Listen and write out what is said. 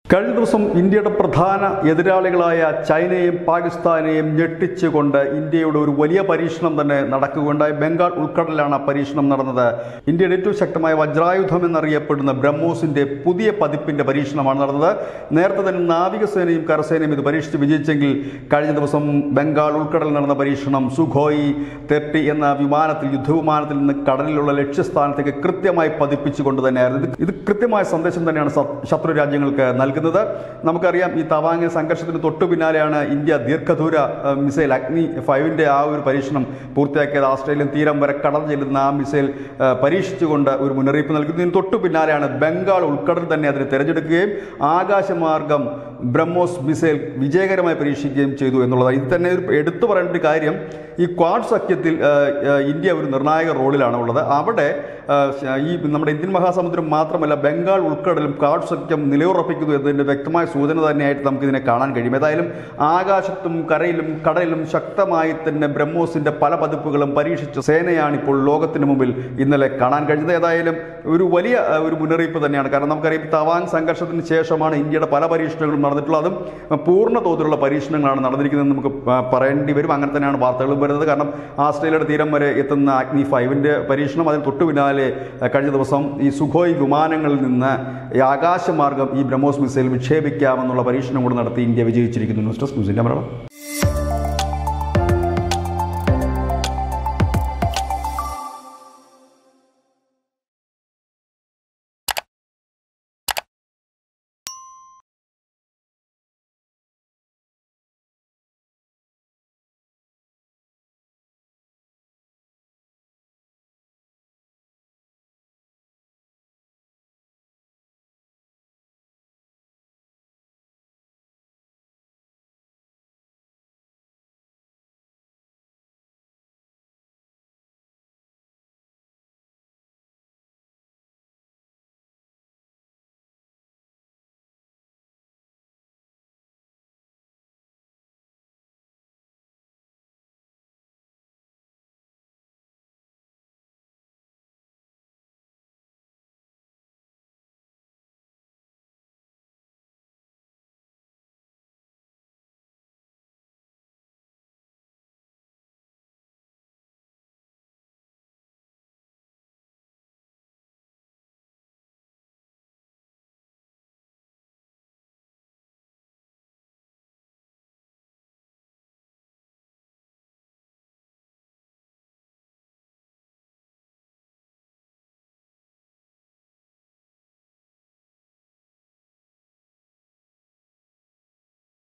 കഴിഞ്ഞ ദിവസം ഇന്ത്യയുടെ പ്രധാന എതിരാളികളായ ചൈനയും പാകിസ്ഥാനെയും ഞെട്ടിച്ചുകൊണ്ട് ഇന്ത്യയുടെ ഒരു വലിയ പരീക്ഷണം തന്നെ നടക്കുകയുണ്ടായി. ബംഗാൾ ഉൾക്കടലിലാണ് ആ പരീക്ഷണം നടന്നത്. ഇന്ത്യയുടെ ഏറ്റവും ശക്തമായ വജ്രായുധം എന്നറിയപ്പെടുന്ന ബ്രഹ്മോസിന്റെ പുതിയ പതിപ്പിന്റെ പരീക്ഷണമാണ് നടന്നത്. നേരത്തെ തന്നെ നാവികസേനയും കരസേനയും ഇത് പരീക്ഷിച്ച് വിജയിച്ചെങ്കിൽ കഴിഞ്ഞ ദിവസം ബംഗാൾ ഉൾക്കടലിൽ നടന്ന പരീക്ഷണം സുഖോയ് 30 എന്ന വിമാനത്തിൽ യുദ്ധവിമാനത്തിൽ നിന്ന് കടലിലുള്ള ലക്ഷ്യസ്ഥാനത്തേക്ക് കൃത്യമായി പതിപ്പിച്ചുകൊണ്ട് തന്നെയായിരുന്നു. ഇത് കൃത്യമായ സന്ദേശം തന്നെയാണ് ശത്രു രാജ്യങ്ങൾക്ക് നൽകുന്നത്. നമുക്കറിയാം, ഈ തവാങ് സംഘർഷത്തിന് തൊട്ടു പിന്നാലെയാണ് ഇന്ത്യ ദീർഘദൂര മിസൈൽ അഗ്നി 5ന്റെ ആ ഒരു പരീക്ഷണം പൂർത്തിയാക്കിയത്. ഓസ്ട്രേലിയൻ തീരം വരെ കടന്നു ചെല്ലുന്ന ആ മിസൈൽ പരീക്ഷിച്ചുകൊണ്ട് ഒരു മുന്നറിയിപ്പ് നൽകുന്നതിന് തൊട്ടു പിന്നാലെയാണ് ബംഗാൾ ഉൾക്കടൽ തന്നെ അതിനെ തിരഞ്ഞെടുക്കുകയും ആകാശമാർഗം ബ്രഹ്മോസ് മിസൈൽ വിജയകരമായി പരീക്ഷിക്കുകയും ചെയ്തു എന്നുള്ളതാണ്. ഇത് തന്നെ എടുത്തു പറയേണ്ട ഒരു കാര്യം, ഈ ക്വാഡ് സഖ്യത്തിൽ ഇന്ത്യ ഒരു നിർണായക റോളിലാണ് ഉള്ളത്. അവിടെ ഈ നമ്മുടെ ഇന്ത്യൻ മഹാസമുദ്രം മാത്രമല്ല, ബംഗാൾ ഉൾക്കടലും ക്വാഡ് സഖ്യം നിലയുറപ്പിക്കുന്നു എന്നതിൻ്റെ വ്യക്തമായ സൂചന തന്നെയായിട്ട് നമുക്കിതിനെ കാണാൻ കഴിയും. ഏതായാലും ആകാശത്തും കരയിലും കടലിലും ശക്തമായി തന്നെ ബ്രഹ്മോസിന്റെ പല പതിപ്പുകളും പരീക്ഷിച്ച സേനയാണിപ്പോൾ ലോകത്തിന് മുമ്പിൽ ഇന്നലെ കാണാൻ കഴിഞ്ഞത്. ഏതായാലും ഒരു വലിയ ഒരു മുന്നറിയിപ്പ് തന്നെയാണ്. കാരണം നമുക്കറിയാം, തവാങ് സംഘർഷത്തിന് ശേഷമാണ് ഇന്ത്യയുടെ പല പരീക്ഷണങ്ങളും നടന്നിട്ടുള്ളത്. അതും പൂർണ്ണ തോതിലുള്ള പരീക്ഷണങ്ങളാണ് നടന്നിരിക്കുന്നത് നമുക്ക് പറയേണ്ടി വരും. അങ്ങനെ തന്നെയാണ് വാർത്തകളും വരുന്നത്. കാരണം ഓസ്ട്രേലിയയുടെ തീരം വരെ എത്തുന്ന അഗ്നി 5ന്റെ പരീക്ഷണം, അതിന് തൊട്ടു പിന്നാലെ കഴിഞ്ഞ ദിവസം ഈ സുഖോയ് വിമാനങ്ങളിൽ നിന്ന് ആകാശമാർഗം ഈ ബ്രഹ്മോസ് മിസൈൽ വിക്ഷേപിക്കാമെന്നുള്ള പരീക്ഷണം കൂടി നടത്തി ഇന്ത്യ വിജയിച്ചിരിക്കുന്നു. News desk news India Malayalam.